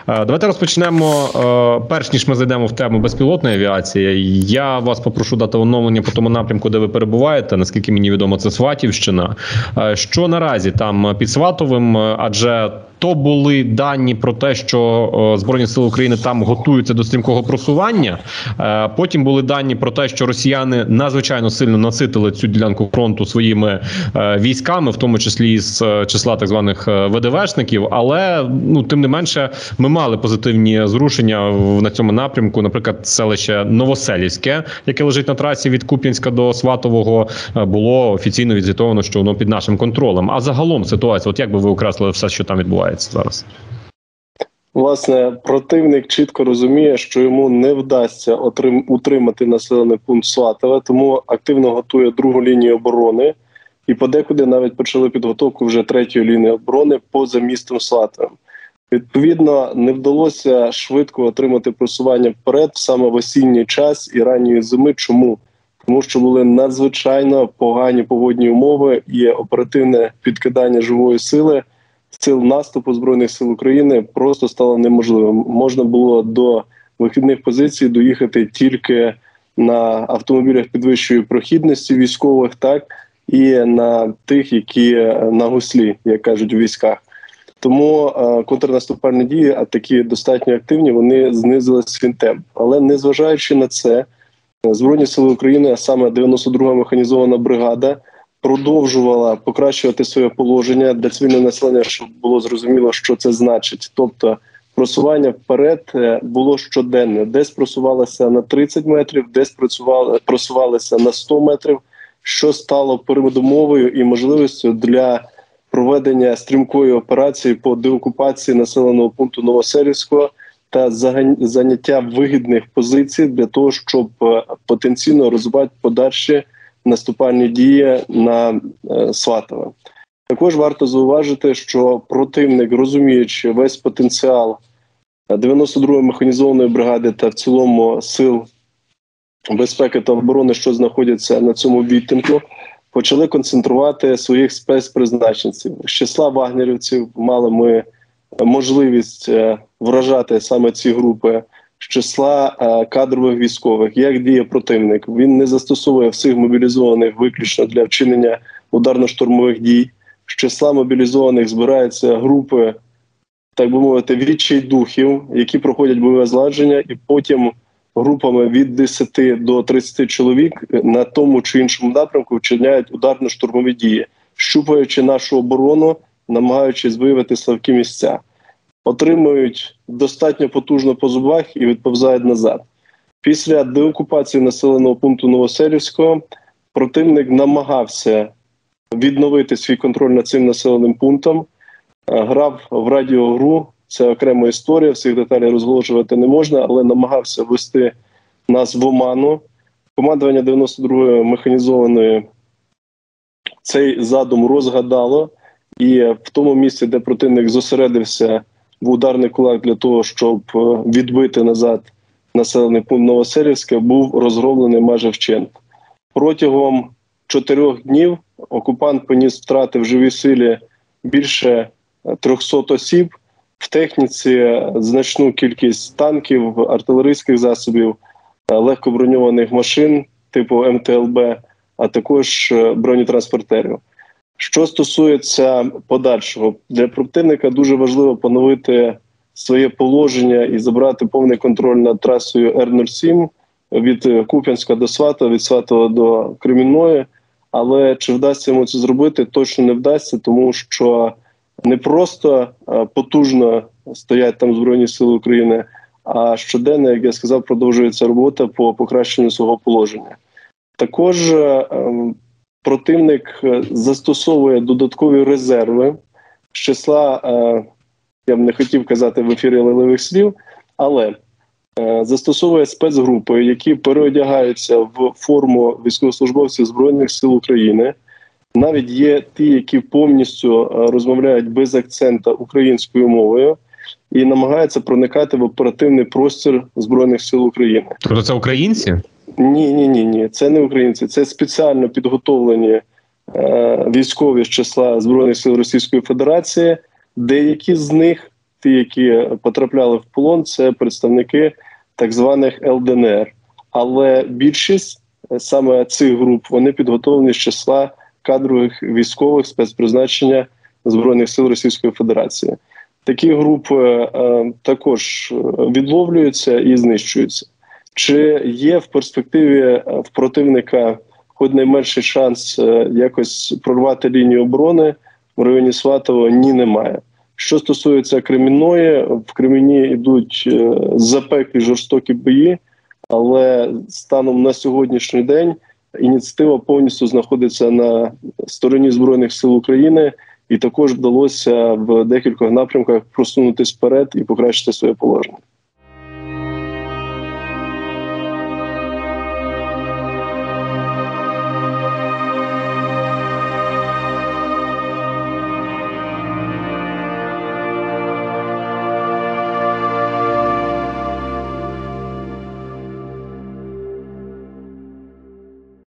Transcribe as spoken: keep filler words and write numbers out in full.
Давайте розпочнемо, перш ніж ми зайдемо в тему безпілотної авіації. Я вас попрошу дати оновлення по тому напрямку, де ви перебуваєте. Наскільки мені відомо, це Сватівщина. Що наразі там під Сватовим? Адже то були дані про те, що Збройні Сили України там готуються до стрімкого просування. Потім були дані про те, що росіяни надзвичайно сильно наситили цю ділянку фронту своїми військами, в тому числі з числа так званих ВДВшників. Але, ну, тим не менше, ми мали позитивні зрушення на цьому напрямку. Наприклад, селище Новоселівське, яке лежить на трасі від Куп'янська до Сватового, було офіційно відзвітовано, що воно під нашим контролем. А загалом ситуація, от як би ви окреслили все, що там відбувається зараз? Власне, противник чітко розуміє, що йому не вдасться отрим... утримати населений пункт Сватове, тому активно готує другу лінію оборони і подекуди навіть почали підготовку вже третьої лінії оборони поза містом Сватовим. Відповідно, не вдалося швидко отримати просування вперед саме в осінній час і ранньої зими. Чому? Тому що були надзвичайно погані погодні умови і оперативне підкидання живої сили, сил наступу Збройних сил України просто стало неможливим. Можна було до вихідних позицій доїхати тільки на автомобілях підвищої прохідності військових, так, і на тих, які на гуслі, як кажуть у військах. Тому е, контрнаступальні дії, а такі достатньо активні, вони знизили свій темп. Але незважаючи на це, Збройні сили України, а саме дев'яносто друга механізована бригада, продовжувала покращувати своє положення для цивільного населення, щоб було зрозуміло, що це значить. Тобто просування вперед було щоденне. Десь просувалося на тридцять метрів, десь просувалося на сто метрів, що стало передумовою і можливістю для проведення стрімкої операції по деокупації населеного пункту Новоселівського та заняття вигідних позицій для того, щоб потенційно розвивати подальші наступальні дії на Сватове. Також варто зауважити, що противник, розуміючи весь потенціал дев'яносто другої механізованої бригади та в цілому сил безпеки та оборони, що знаходяться на цьому відтинку, почали концентрувати своїх спецпризначенців. З числа вагнерівців мали ми можливість вражати саме ці групи, з числа кадрових військових. Як діє противник? Він не застосовує всіх мобілізованих виключно для вчинення ударно-штурмових дій. З числа мобілізованих збираються групи, так би мовити, відчайдухів, які проходять бойове злагодження, і потім групами від десяти до тридцяти чоловік на тому чи іншому напрямку вчиняють ударно-штурмові дії, щупаючи нашу оборону, намагаючись виявити слабкі місця. Отримують достатньо потужно по зубах і відповзають назад. Після деокупації населеного пункту Новоселівського противник намагався відновити свій контроль над цим населеним пунктом, грав в радіогру, це окрема історія, всіх деталей розголошувати не можна, але намагався ввести нас в оману. Командування дев'яносто другої механізованої цей задум розгадало, і в тому місці, де противник зосередився в ударний кулак для того, щоб відбити назад населений пункт Новоселівське, був розгромлений майже вщент. Протягом чотирьох днів окупант поніс втрати в живій силі більше трьохсот осіб, в техніці значну кількість танків, артилерійських засобів, легкоброньованих машин типу ем те ел бе, а також бронетранспортерів. Що стосується подальшого, для противника дуже важливо поновити своє положення і забрати повний контроль над трасою ер нуль сім від Куп'янська до Сватова, від Сватова до Кремінної, але чи вдасться йому це зробити, точно не вдасться, тому що не просто потужно стоять там Збройні Сили України, а щоденно, як я сказав, продовжується робота по покращенню свого положення. Також противник застосовує додаткові резерви з числа, я б не хотів казати в ефірі лиливих слів, але застосовує спецгрупи, які переодягаються в форму військовослужбовців Збройних Сил України. Навіть є ті, які повністю розмовляють без акцента українською мовою і намагаються проникати в оперативний простір Збройних Сил України. Тобто це українці? Ні, ні, ні, ні. Це не українці. Це спеціально підготовлені е, військові з числа Збройних Сил Російської Федерації. Деякі з них ті, які потрапляли в полон, це представники так званих ел де ен ер. Але більшість саме цих груп, вони підготовлені з числа кадрових військових спецпризначення Збройних сил Російської Федерації. Такі групи е, також відловлюються і знищуються. Чи є в перспективі в противника хоч найменший шанс е, якось прорвати лінію оборони в районі Сватово? Ні, немає. Що стосується Кремінної, в Креміні йдуть е, запеклі жорстокі бої, але станом на сьогоднішній день ініціатива повністю знаходиться на стороні Збройних сил України, і також вдалося в декількох напрямках просунутися вперед і покращити своє положення.